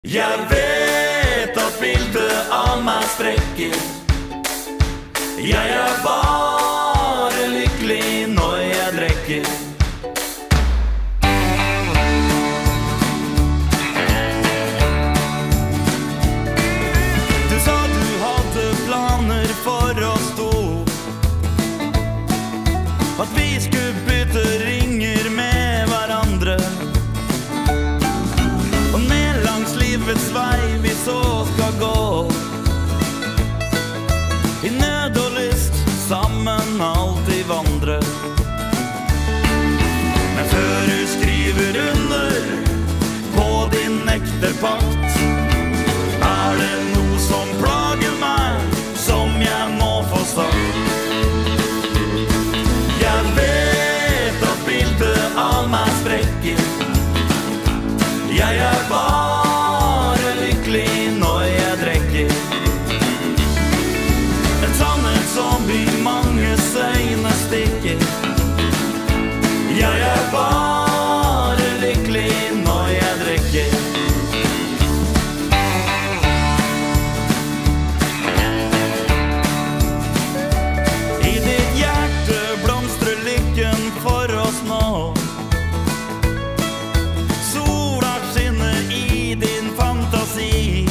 Jeg vet at bildet av meg sprekker. Jeg er bare lykkelig når jeg drikker. Du sa du hadde planer for oss to, at vi skulle bytte ringer med hverandre, og ned langs livets vei vi så skal gå, i nød og lyst sammen alltid vandre. Men før du skriver under på din nekterpakt, er det noe som plager meg, som jeg må få sagt. Jeg vet at bildet av meg sprekker. Jeg er bare lykkelig når jeg drikker. En sannhet som i manges øyne stikker. Jeg er bare lykkelig når jeg drikker. I ditt hjerte blomstrer lykken for oss nå. Sola skinner i din fantasi.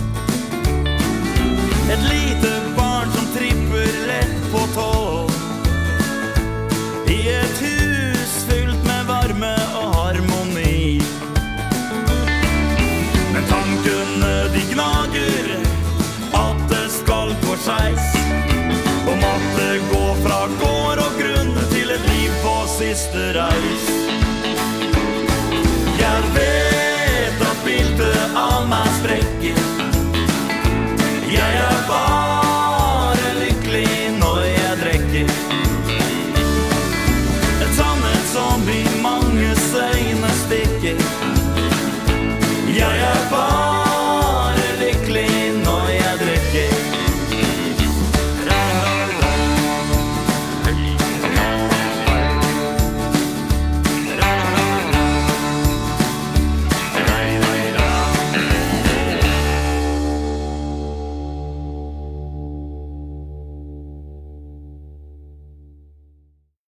Et lite barn som tripper lett på tå, i et hus fylt med varme og harmoni. Men tankene de gnager at det skal gå skeis, om at det går fra gård og grunn til et liv på siste reis.